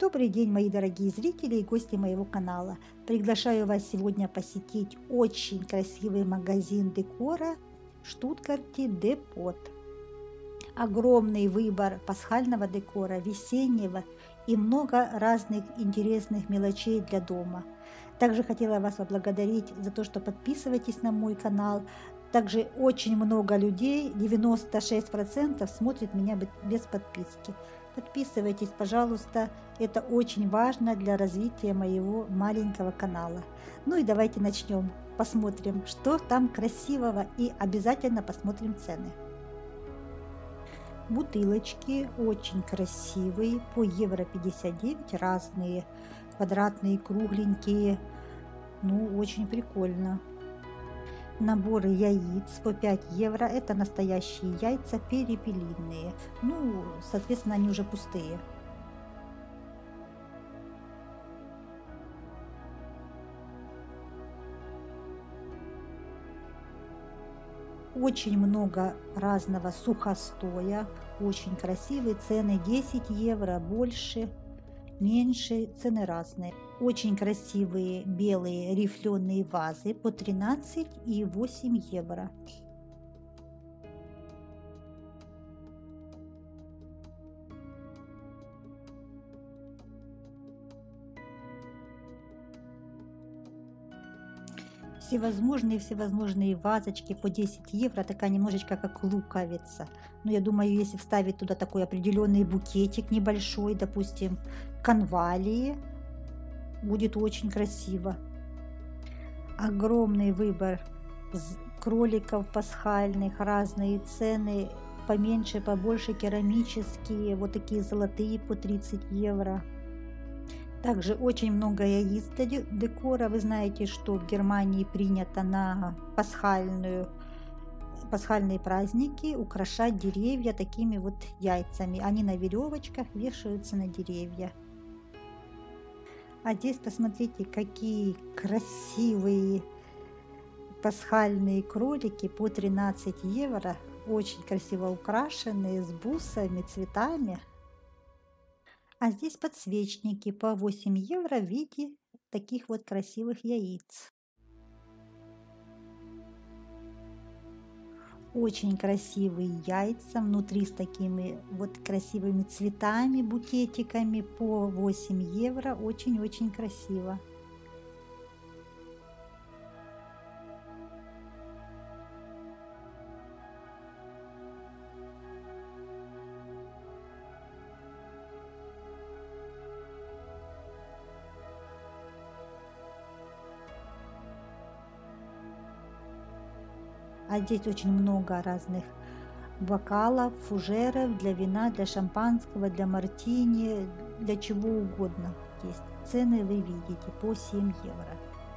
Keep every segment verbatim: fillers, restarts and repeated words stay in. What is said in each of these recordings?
Добрый день, мои дорогие зрители и гости моего канала. Приглашаю вас сегодня посетить очень красивый магазин декора в Штутгарте Депот. Огромный выбор пасхального декора, весеннего и много разных интересных мелочей для дома. Также хотела вас поблагодарить за то, что подписываетесь на мой канал. Также очень много людей, девяносто шесть процентов, смотрит меня без подписки. Подписывайтесь, пожалуйста, это очень важно для развития моего маленького канала. Ну и давайте начнем, посмотрим, что там красивого, и обязательно посмотрим цены. Бутылочки очень красивые, по евро пятьдесят девять, разные, квадратные, кругленькие, ну очень прикольно. Наборы яиц по пять евро, это настоящие яйца перепелиные, ну, соответственно, они уже пустые. Очень много разного сухостоя, очень красивые, цены десять евро, больше, меньше, цены разные. Очень красивые белые рифленые вазы по тринадцать и восемь евро. Всевозможные всевозможные вазочки по десять евро, такая немножечко как луковица. Но я думаю, если вставить туда такой определенный букетик небольшой, допустим, конвалии, будет очень красиво. Огромный выбор кроликов пасхальных, разные цены, поменьше, побольше, керамические, вот такие золотые по тридцать евро. Также очень много яиц для декора. Вы знаете, что в Германии принято на пасхальную, пасхальные праздники украшать деревья такими вот яйцами. Они на веревочках вешаются на деревья. А здесь посмотрите, какие красивые пасхальные кролики по тринадцать евро. Очень красиво украшенные, с бусами, цветами. А здесь подсвечники по восемь евро в виде таких вот красивых яиц. Очень красивые яйца внутри с такими вот красивыми цветами, букетиками по восемь евро. Очень-очень красиво. А здесь очень много разных бокалов, фужеров для вина, для шампанского, для мартини, для чего угодно есть. Цены вы видите по семь евро.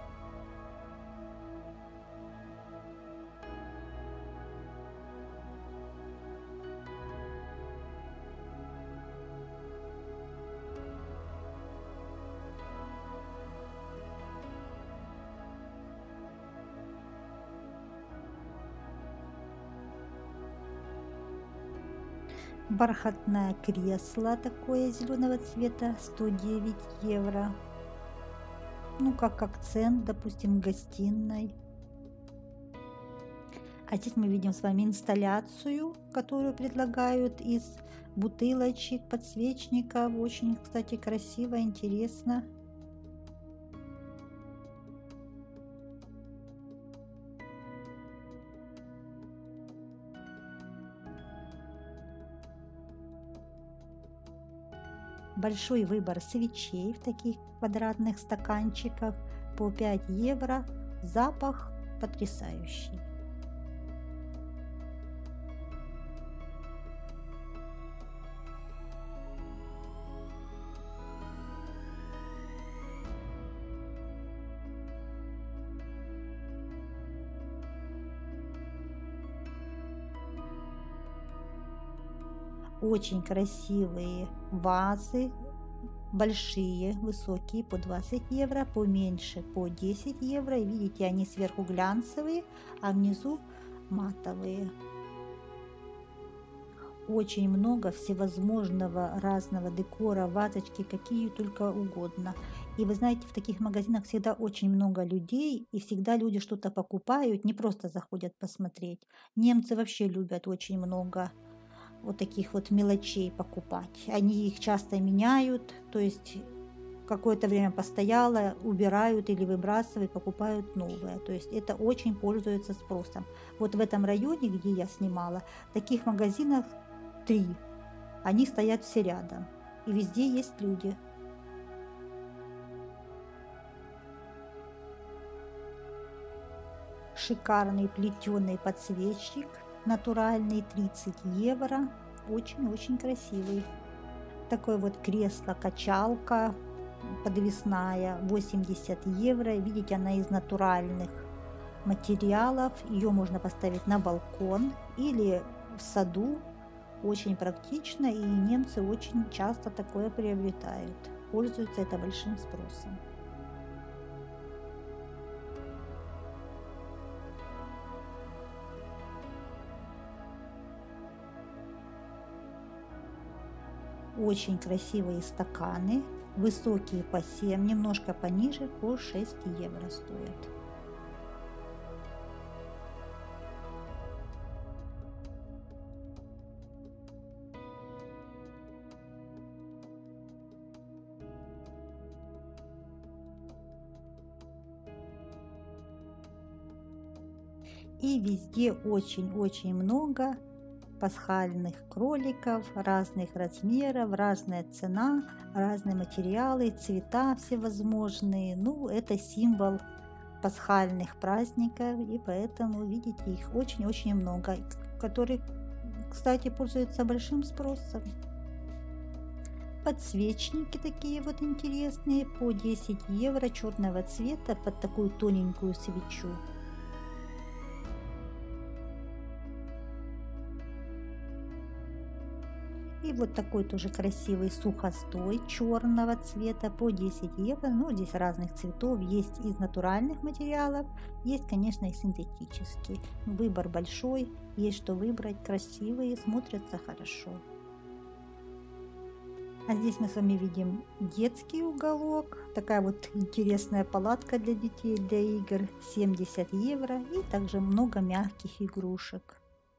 Бархатное кресло такое зеленого цвета, сто девять евро. Ну, как акцент, допустим, в гостиной. А здесь мы видим с вами инсталляцию, которую предлагают из бутылочек, подсвечников. Очень, кстати, красиво, интересно. Большой выбор свечей в таких квадратных стаканчиках по пять евро. Запах потрясающий. Очень красивые вазы, большие, высокие по двадцать евро, поменьше по десять евро. И видите, они сверху глянцевые, а внизу матовые. очень много всевозможного разного декора, вазочки, какие только угодно. И вы знаете, в таких магазинах всегда очень много людей, и всегда люди что-то покупают, не просто заходят посмотреть. Немцы вообще любят очень много вот таких вот мелочей покупать. Они их часто меняют, то есть какое-то время постояло, убирают или выбрасывают, покупают новое. То есть это очень пользуется спросом. Вот в этом районе, где я снимала, таких магазинов три. Они стоят все рядом. И везде есть люди. Шикарный плетеный подсвечник, натуральный, тридцать евро. Очень-очень красивый. Такое вот кресло-качалка подвесная, восемьдесят евро. Видите, она из натуральных материалов. Ее можно поставить на балкон или в саду. Очень практично, и немцы очень часто такое приобретают. Пользуются это большим спросом. Очень красивые стаканы, высокие по семь, немножко пониже по шесть евро стоят. И везде очень-очень много пасхальных кроликов разных размеров, разная цена, разные материалы, цвета всевозможные. Ну, это символ пасхальных праздников, и поэтому, видите, их очень-очень много, которые, кстати, пользуются большим спросом. Подсвечники такие вот интересные по десять евро черного цвета под такую тоненькую свечу. И вот такой тоже красивый сухостой черного цвета по десять евро. Ну, здесь разных цветов. Есть из натуральных материалов, есть, конечно, и синтетические. Выбор большой, есть что выбрать. Красивые, смотрятся хорошо. А здесь мы с вами видим детский уголок. Такая вот интересная палатка для детей, для игр. семьдесят евро. И также много мягких игрушек.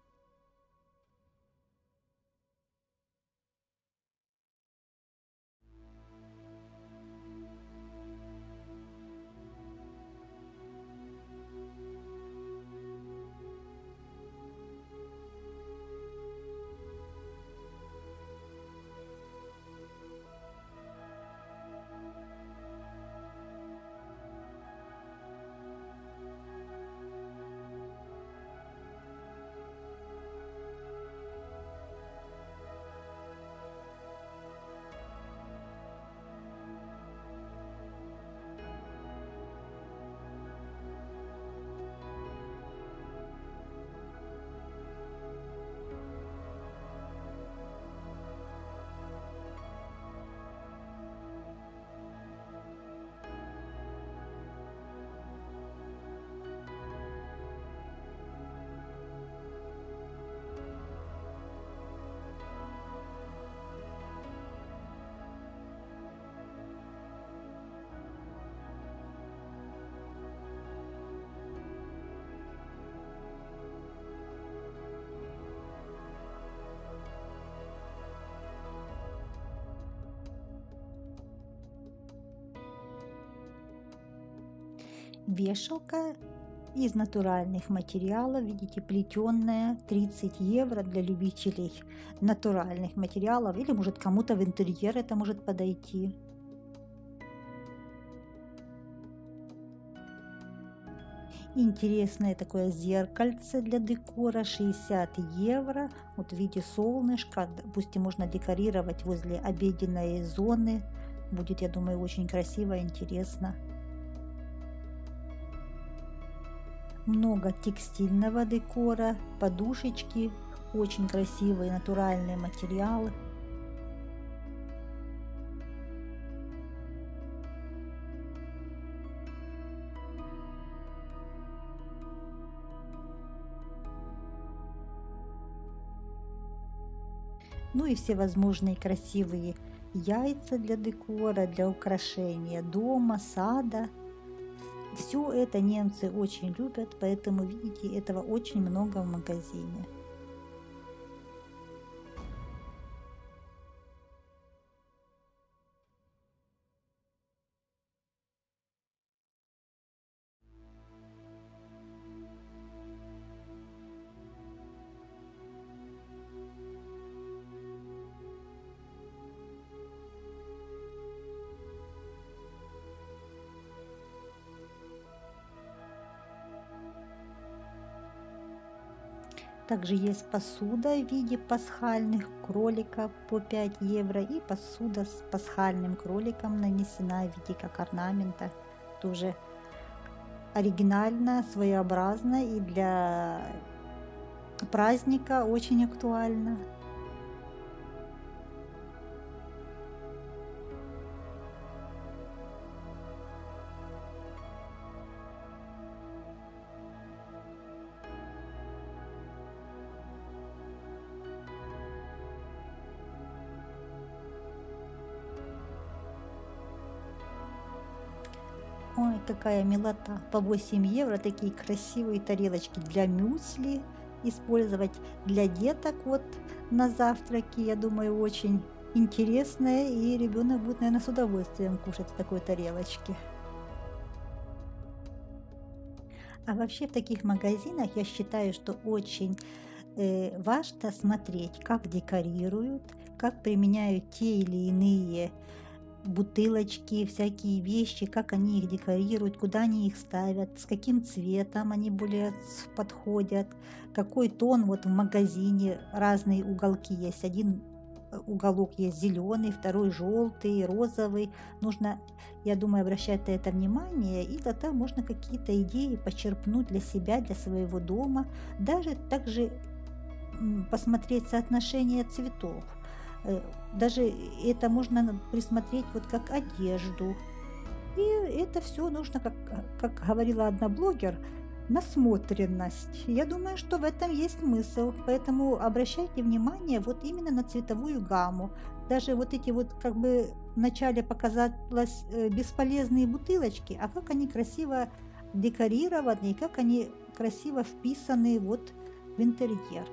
Вешалка из натуральных материалов, видите, плетеная, тридцать евро для любителей натуральных материалов, или может кому-то в интерьер это может подойти. Интересное такое зеркальце для декора, шестьдесят евро, вот в виде солнышка, допустим, можно декорировать возле обеденной зоны, будет, я думаю, очень красиво и интересно. Много текстильного декора, подушечки, очень красивые натуральные материалы. Ну и всевозможные красивые яйца для декора, для украшения дома, сада. Все это немцы очень любят, поэтому, видите, этого очень много в магазине. Также есть посуда в виде пасхальных кроликов по пять евро и посуда с пасхальным кроликом нанесена в виде как орнамента. Тоже оригинально, своеобразно и для праздника очень актуально. Ой, какая милота. По восемь евро такие красивые тарелочки для мюсли использовать для деток вот на завтраки. Я думаю, очень интересное, и ребенок будет, наверное, с удовольствием кушать с такой тарелочки. А вообще в таких магазинах я считаю, что очень э, важно смотреть, как декорируют, как применяют те или иные бутылочки, всякие вещи, как они их декорируют, куда они их ставят, с каким цветом они более подходят, какой тон. Вот в магазине разные уголки есть. Один уголок есть зеленый, второй желтый, розовый. Нужно, я думаю, обращать на это внимание, и тогда можно какие-то идеи почерпнуть для себя, для своего дома. Даже также посмотреть соотношение цветов. Даже это можно присмотреть вот как одежду. И это все нужно, как, как говорила одна блогер, насмотренность. Я думаю, что в этом есть смысл. Поэтому обращайте внимание вот именно на цветовую гамму. Даже вот эти вот как бы вначале показалось бесполезные бутылочки, а как они красиво декорированы и как они красиво вписаны вот в интерьер.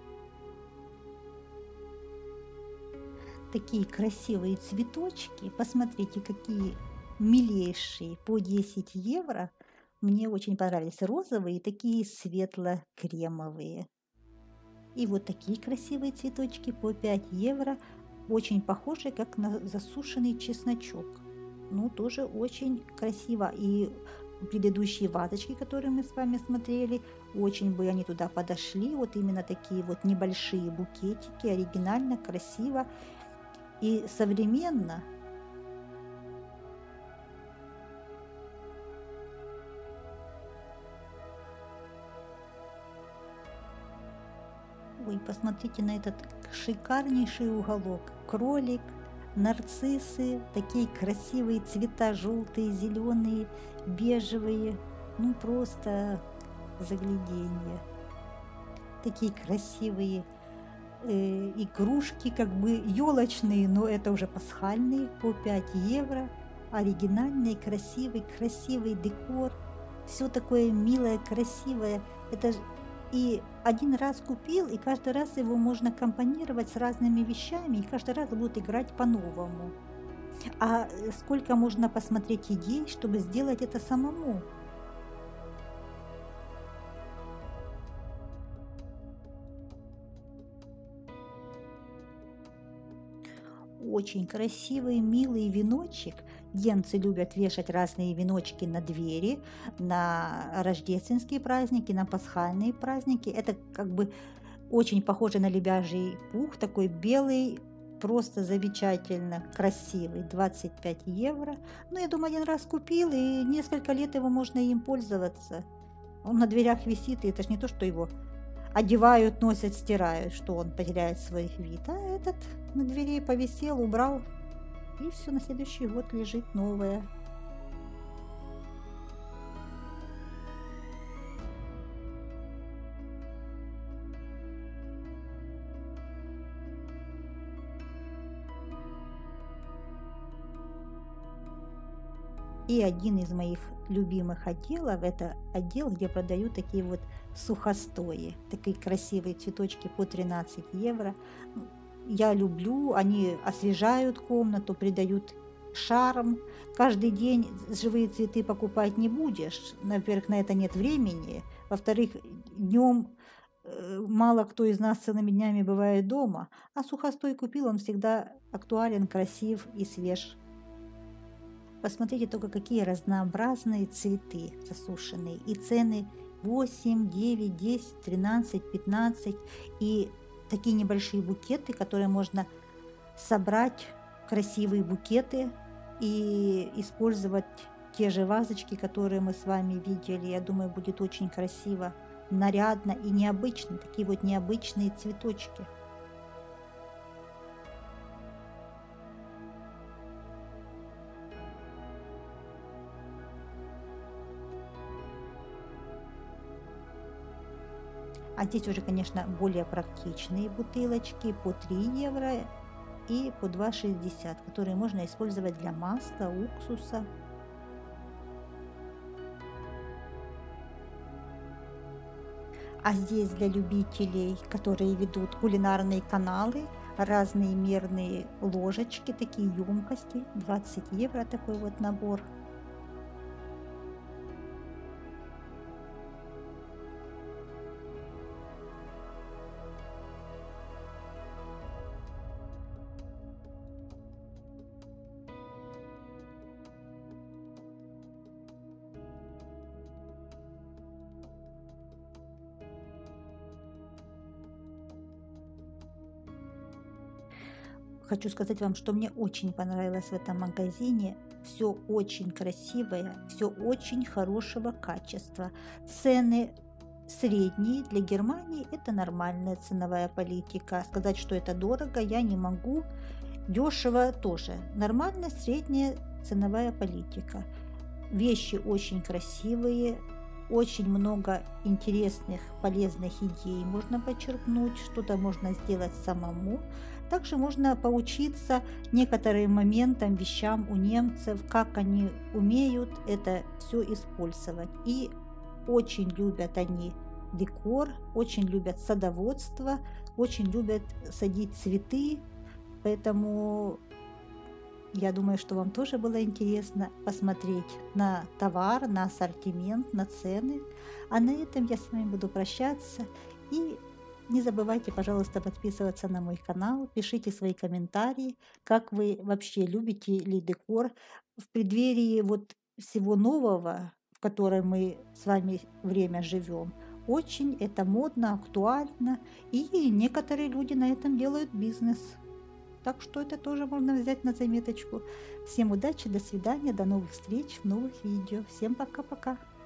Такие красивые цветочки. Посмотрите, какие милейшие, по десять евро. Мне очень понравились розовые, такие светло-кремовые. И вот такие красивые цветочки по пять евро. Очень похожие, как на засушенный чесночок. Ну, тоже очень красиво. И предыдущие вазочки, которые мы с вами смотрели, очень бы они туда подошли. Вот именно такие вот небольшие букетики, оригинально, красиво и современно. Ой, посмотрите на этот шикарнейший уголок. Кролик, нарциссы, такие красивые цвета, желтые, зеленые, бежевые. Ну, просто загляденье. Такие красивые э, игрушки, как бы елочные, но это уже пасхальные, по пять евро. Оригинальный, красивый, красивый декор. Все такое милое, красивое. Это и один раз купил, и каждый раз его можно компонировать с разными вещами, и каждый раз будет играть по-новому. А сколько можно посмотреть идей, чтобы сделать это самому? Очень красивый, милый веночек. Немцы любят вешать разные веночки на двери, на рождественские праздники, на пасхальные праздники. Это как бы очень похоже на лебяжий пух, такой белый, просто замечательно красивый, двадцать пять евро. Ну, я думаю, один раз купил, и несколько лет его можно им пользоваться. Он на дверях висит, и это же не то, что его одевают, носят, стирают, что он потеряет свой вид. А этот на двери повисел, убрал, и все, на следующий год лежит новое. И один из моих любимых отделов — это отдел, где продают такие вот сухостои, такие красивые цветочки по тринадцать евро. Я люблю, они освежают комнату, придают шарм. Каждый день живые цветы покупать не будешь. Во-первых, на это нет времени. Во-вторых, днем мало кто из нас целыми днями бывает дома, а сухостой купил, он всегда актуален, красив и свеж. Посмотрите только, какие разнообразные цветы засушенные. И цены восемь, девять, десять, тринадцать, пятнадцать. И такие небольшие букеты, которые можно собрать, красивые букеты, и использовать те же вазочки, которые мы с вами видели. Я думаю, будет очень красиво, нарядно и необычно. Такие вот необычные цветочки. А здесь уже, конечно, более практичные бутылочки по три евро и по два шестьдесят, которые можно использовать для масла, уксуса. А здесь для любителей, которые ведут кулинарные каналы, разные мерные ложечки, такие емкости, двадцать евро такой вот набор. Хочу сказать вам, что мне очень понравилось в этом магазине. Все очень красивое, все очень хорошего качества. Цены средние для Германии – это нормальная ценовая политика. Сказать, что это дорого, я не могу. Дешево тоже. Нормальная средняя ценовая политика. Вещи очень красивые, очень много интересных, полезных идей можно почерпнуть, что-то можно сделать самому. Также можно поучиться некоторым моментам, вещам у немцев, как они умеют это все использовать. И очень любят они декор, очень любят садоводство, очень любят садить цветы. Поэтому я думаю, что вам тоже было интересно посмотреть на товар, на ассортимент, на цены. А на этом я с вами буду прощаться. И не забывайте, пожалуйста, подписываться на мой канал, пишите свои комментарии, как вы вообще любите ли декор в преддверии вот всего нового, в котором мы с вами время живем. Очень это модно, актуально, и некоторые люди на этом делают бизнес. Так что это тоже можно взять на заметочку. Всем удачи, до свидания, до новых встреч в новых видео. Всем пока-пока.